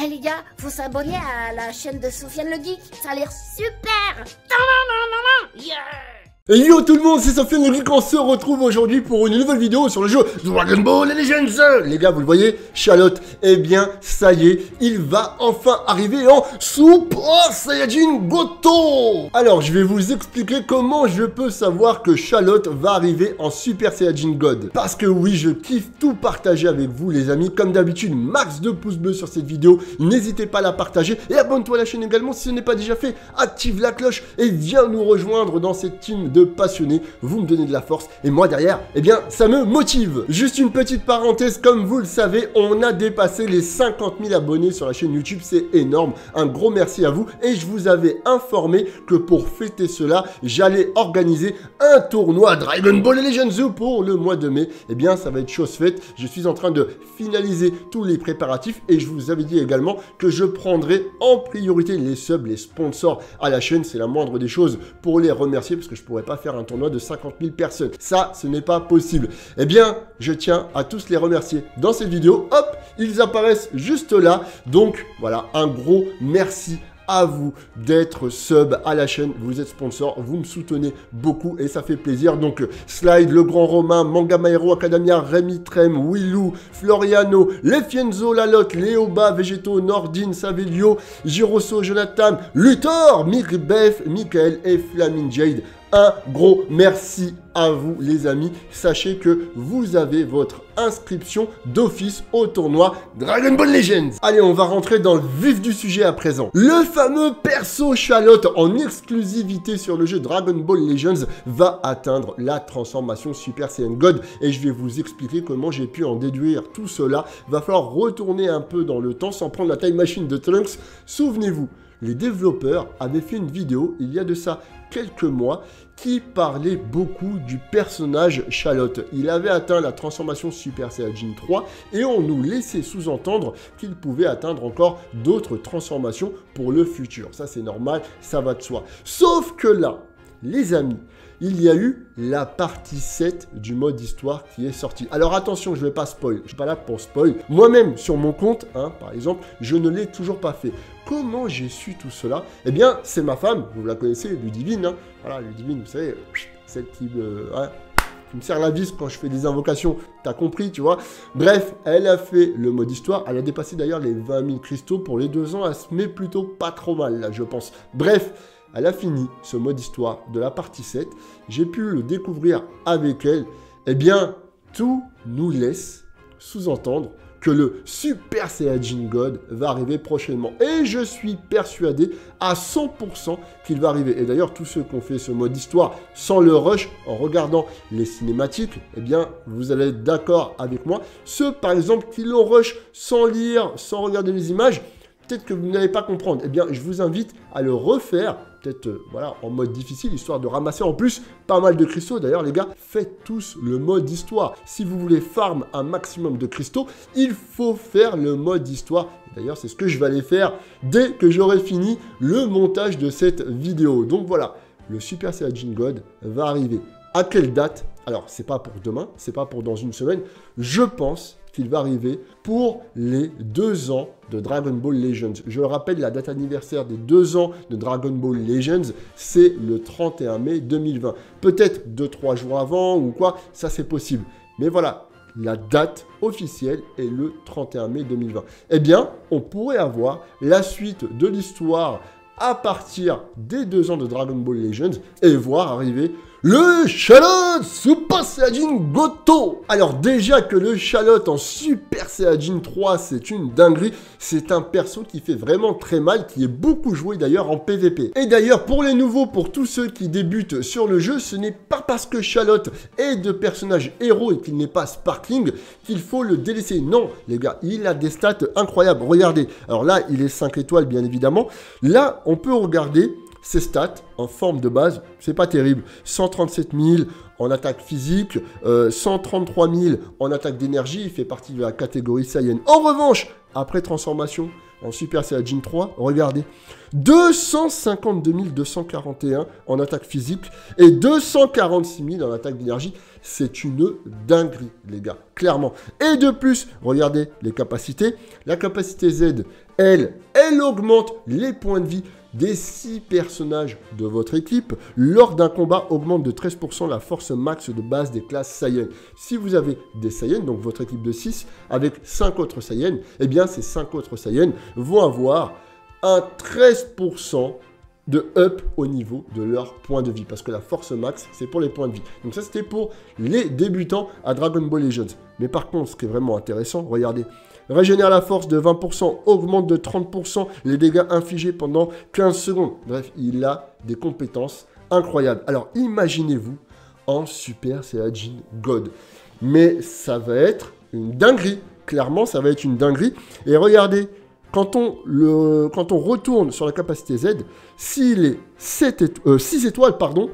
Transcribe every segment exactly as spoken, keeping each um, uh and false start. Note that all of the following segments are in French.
Eh les gars, faut s'abonner à la chaîne de Sofiane le Geek, ça a l'air super. Yeah. Et yo tout le monde, c'est Sofiane le Geek, on se retrouve aujourd'hui pour une nouvelle vidéo sur le jeu Dragon Ball Legends. Les gars, vous le voyez, Charlotte, eh bien, ça y est, il va enfin arriver en Super Saiyajin Goto. Alors, je vais vous expliquer comment je peux savoir que Charlotte va arriver en Super Saiyajin God. Parce que oui, je kiffe tout partager avec vous les amis. Comme d'habitude, max de pouces bleus sur cette vidéo. N'hésitez pas à la partager et abonne-toi à la chaîne également si ce n'est pas déjà fait. Active la cloche et viens nous rejoindre dans cette team de passionnés, vous me donnez de la force et moi derrière, eh bien ça me motive. Juste une petite parenthèse, comme vous le savez, on a dépassé les cinquante mille abonnés sur la chaîne YouTube, c'est énorme, un gros merci à vous et je vous avais informé que pour fêter cela, j'allais organiser un tournoi Dragon Ball Legends pour le mois de mai. Eh bien ça va être chose faite, je suis en train de finaliser tous les préparatifs et je vous avais dit également que je prendrai en priorité les subs, les sponsors à la chaîne, c'est la moindre des choses pour les remercier parce que je pourrais pas faire un tournoi de cinquante mille personnes. Ça, ce n'est pas possible. Eh bien, je tiens à tous les remercier dans cette vidéo. Hop, ils apparaissent juste là. Donc, voilà, un gros merci à vous d'être sub à la chaîne, vous êtes sponsor, vous me soutenez beaucoup et ça fait plaisir. Donc Slide, Le Grand Romain, Manga My Hero Academia, Rémi Trem, Willou, Floriano, Lefienzo, Lalotte, Léoba, Végéto, Nordine, Savelio, Giroso, Jonathan, Luthor, Mirbef, Michael et Flaming Jade. Un gros merci à vous les amis. Sachez que vous avez votre inscription d'office au tournoi Dragon Ball Legends. Allez, on va rentrer dans le vif du sujet à présent. Le fameux perso Charlotte en exclusivité sur le jeu Dragon Ball Legends va atteindre la transformation Super Saiyan God. Et je vais vous expliquer comment j'ai pu en déduire tout cela. Va falloir retourner un peu dans le temps sans prendre la time machine de Trunks. Souvenez-vous, les développeurs avaient fait une vidéo il y a de ça quelques mois qui parlait beaucoup du personnage Charlotte. Il avait atteint la transformation Super Saiyajin trois et on nous laissait sous-entendre qu'il pouvait atteindre encore d'autres transformations pour le futur. Ça c'est normal, ça va de soi. Sauf que là, les amis, il y a eu la partie sept du mode histoire qui est sortie. Alors attention, je ne vais pas spoil, je ne suis pas là pour spoil. Moi-même, sur mon compte, hein, par exemple, je ne l'ai toujours pas fait. Comment j'ai su tout cela? Eh bien, c'est ma femme, vous la connaissez, Ludivine. Hein. Voilà, Ludivine, vous savez, celle qui me, hein, qui me serre la vis quand je fais des invocations. T'as compris, tu vois. Bref, elle a fait le mode histoire. Elle a dépassé d'ailleurs les vingt mille cristaux pour les deux ans. Elle se met plutôt pas trop mal, là, je pense. Bref. Elle a fini ce mode histoire de la partie sept. J'ai pu le découvrir avec elle. Eh bien, tout nous laisse sous-entendre que le Super Saiyajin God va arriver prochainement. Et je suis persuadé à cent pour cent qu'il va arriver. Et d'ailleurs, tous ceux qui ont fait ce mode histoire sans le rush, en regardant les cinématiques, eh bien, vous allez être d'accord avec moi. Ceux, par exemple, qui l'ont rush sans lire, sans regarder les images, peut-être que vous n'allez pas comprendre. Eh bien, je vous invite à le refaire, peut-être euh, voilà, en mode difficile, histoire de ramasser en plus pas mal de cristaux. D'ailleurs, les gars, faites tous le mode histoire. Si vous voulez farm un maximum de cristaux, il faut faire le mode histoire. D'ailleurs, c'est ce que je vais aller faire dès que j'aurai fini le montage de cette vidéo. Donc voilà, le Super Saiyajin God va arriver. À quelle date? Alors, c'est pas pour demain, c'est pas pour dans une semaine. Je pense qu'il va arriver pour les deux ans de Dragon Ball Legends. Je le rappelle, la date anniversaire des deux ans de Dragon Ball Legends, c'est le trente et un mai deux mille vingt. Peut-être deux trois jours avant ou quoi, ça c'est possible. Mais voilà, la date officielle est le trente et un mai deux mille vingt. Eh bien, on pourrait avoir la suite de l'histoire à partir des deux ans de Dragon Ball Legends et voir arriver le Charlotte Super Saiyajin Goto. Alors déjà que le Charlotte en Super Saiyajin trois, c'est une dinguerie. C'est un perso qui fait vraiment très mal, qui est beaucoup joué d'ailleurs en P V P. Et d'ailleurs, pour les nouveaux, pour tous ceux qui débutent sur le jeu, ce n'est pas parce que Charlotte est de personnage héros et qu'il n'est pas sparkling qu'il faut le délaisser. Non, les gars, il a des stats incroyables. Regardez. Alors là, il est cinq étoiles, bien évidemment. Là, on peut regarder ses stats en forme de base, c'est pas terrible. cent trente-sept mille en attaque physique, euh, cent trente-trois mille en attaque d'énergie, il fait partie de la catégorie Saiyan. En revanche, après transformation, en Super Saiyajin trois, regardez. deux cent cinquante-deux mille deux cent quarante et un en attaque physique et deux cent quarante-six mille en attaque d'énergie. C'est une dinguerie, les gars, clairement. Et de plus, regardez les capacités. La capacité Z, elle, elle augmente les points de vie des six personnages de votre équipe. Lors d'un combat, augmente de treize pour cent la force max de base des classes Saiyan. Si vous avez des Saiyans, donc votre équipe de six, avec cinq autres Saiyans, eh bien ces cinq autres Saiyans vont avoir un treize pour cent de up au niveau de leur point de vie. Parce que la force max, c'est pour les points de vie. Donc ça, c'était pour les débutants à Dragon Ball Legends. Mais par contre, ce qui est vraiment intéressant, regardez. Régénère la force de vingt pour cent, augmente de trente pour cent les dégâts infligés pendant quinze secondes. Bref, il a des compétences incroyables. Alors, imaginez-vous en Super Saiyajin God. Mais ça va être une dinguerie. Clairement, ça va être une dinguerie. Et regardez, quand on, le, quand on retourne sur la capacité Z, s'il est sept éto- euh, six étoiles, pardon,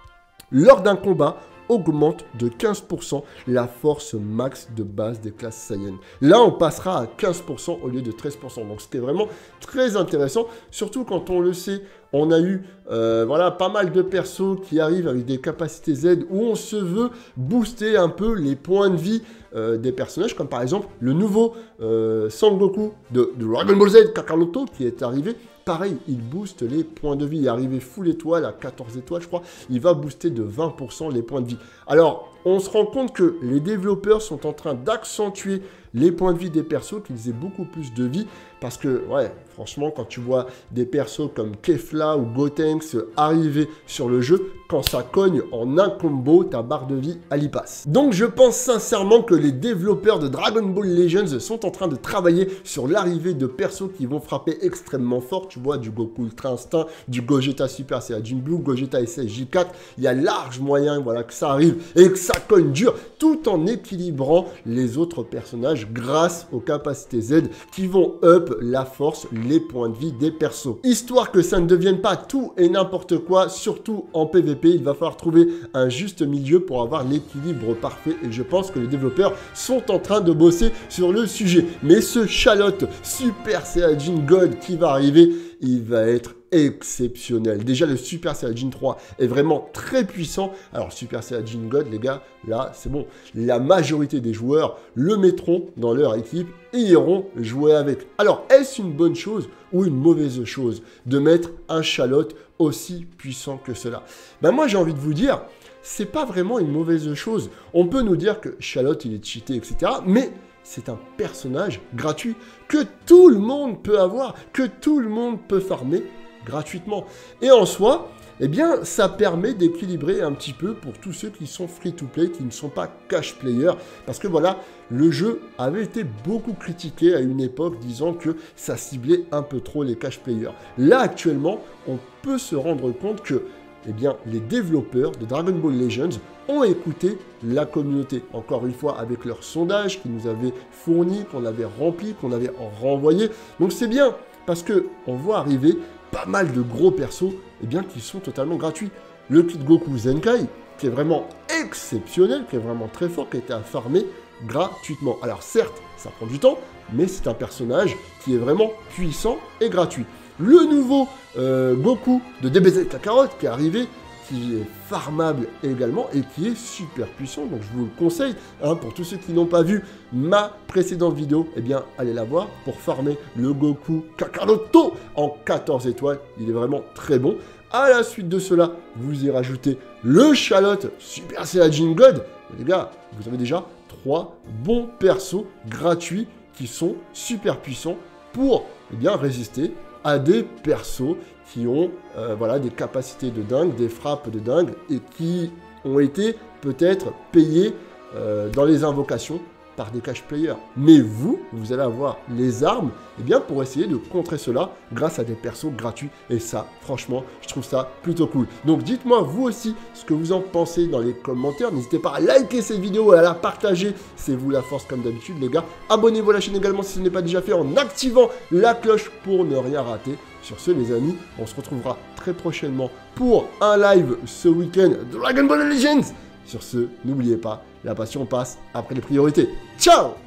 lors d'un combat, augmente de quinze pour cent la force max de base des classes Saiyan. Là, on passera à quinze pour cent au lieu de treize pour cent. Donc, c'était vraiment très intéressant. Surtout quand on le sait, on a eu euh, voilà, pas mal de persos qui arrivent avec des capacités Z où on se veut booster un peu les points de vie euh, des personnages, comme par exemple le nouveau euh, Sangoku de, de Dragon Ball Z Kakaroto qui est arrivé. Pareil, il booste les points de vie. Il est arrivé full étoile à quatorze étoiles, je crois. Il va booster de vingt pour cent les points de vie. Alors, on se rend compte que les développeurs sont en train d'accentuer les points de vie des persos, qu'ils aient beaucoup plus de vie. Parce que, ouais, franchement, quand tu vois des persos comme Kefla ou Gotenks arriver sur le jeu, quand ça cogne en un combo, ta barre de vie, elle y passe. Donc, je pense sincèrement que les développeurs de Dragon Ball Legends sont en train de travailler sur l'arrivée de persos qui vont frapper extrêmement fort. Tu vois, du Goku Ultra Instinct, du Gogeta Super Saiyajin Blue, Gogeta S S J quatre. Il y a large moyen, voilà, que ça arrive et que ça cogne dur, tout en équilibrant les autres personnages grâce aux capacités Z qui vont up la force, les points de vie des persos. Histoire que ça ne devienne pas tout et n'importe quoi, surtout en P V P, il va falloir trouver un juste milieu pour avoir l'équilibre parfait et je pense que les développeurs sont en train de bosser sur le sujet. Mais ce Charlotte Super Saiyajin God qui va arriver, il va être exceptionnel. Déjà, le Super Saiyajin trois est vraiment très puissant. Alors, Super Saiyajin God, les gars, là, c'est bon. La majorité des joueurs le mettront dans leur équipe et iront jouer avec. Alors, est-ce une bonne chose ou une mauvaise chose de mettre un Charlotte aussi puissant que cela? Ben, moi, j'ai envie de vous dire, c'est pas vraiment une mauvaise chose. On peut nous dire que Charlotte, il est cheaté, et cetera. Mais c'est un personnage gratuit que tout le monde peut avoir, que tout le monde peut farmer gratuitement. Et en soi, eh bien, ça permet d'équilibrer un petit peu pour tous ceux qui sont free-to-play, qui ne sont pas cash-players. Parce que voilà, le jeu avait été beaucoup critiqué à une époque, disant que ça ciblait un peu trop les cash-players. Là, actuellement, on peut se rendre compte que eh bien, les développeurs de Dragon Ball Legends ont écouté la communauté. Encore une fois, avec leur sondage qu'ils nous avaient fourni, qu'on avait rempli, qu'on avait renvoyé. Donc c'est bien, parce qu'on voit arriver pas mal de gros persos eh bien, qui sont totalement gratuits. Le kit Goku Zenkai, qui est vraiment exceptionnel, qui est vraiment très fort, qui a été à farmer gratuitement. Alors certes, ça prend du temps, mais c'est un personnage qui est vraiment puissant et gratuit. Le nouveau euh, Goku de D B Z Kakarot qui est arrivé, qui est farmable également et qui est super puissant. Donc je vous le conseille, hein, pour tous ceux qui n'ont pas vu ma précédente vidéo, eh bien allez la voir pour farmer le Goku Kakaroto en quatorze étoiles. Il est vraiment très bon. À la suite de cela, vous y rajoutez le Charlotte Super Saiyajin God. Et les gars, vous avez déjà trois bons persos gratuits qui sont super puissants pour eh bien, résister à des persos qui ont euh, voilà, des capacités de dingue, des frappes de dingue, et qui ont été peut-être payés euh, dans les invocations par des cash players. Mais vous, vous allez avoir les armes eh bien, pour essayer de contrer cela grâce à des persos gratuits. Et ça, franchement, je trouve ça plutôt cool. Donc dites-moi vous aussi ce que vous en pensez dans les commentaires. N'hésitez pas à liker cette vidéo et à la partager. C'est vous la force comme d'habitude les gars. Abonnez-vous à la chaîne également si ce n'est pas déjà fait en activant la cloche pour ne rien rater. Sur ce les amis, on se retrouvera très prochainement pour un live ce week-end de Dragon Ball Legends. Sur ce, n'oubliez pas, la passion passe après les priorités. Ciao!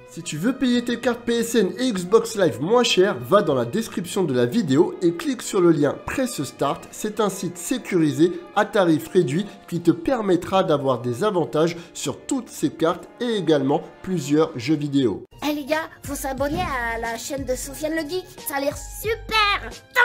Si tu veux payer tes cartes P S N et Xbox Live moins cher, va dans la description de la vidéo et clique sur le lien Press Start. C'est un site sécurisé à tarif réduit qui te permettra d'avoir des avantages sur toutes ces cartes et également plusieurs jeux vidéo. Eh les gars, faut s'abonner à la chaîne de Sofiane le Geek, ça a l'air super.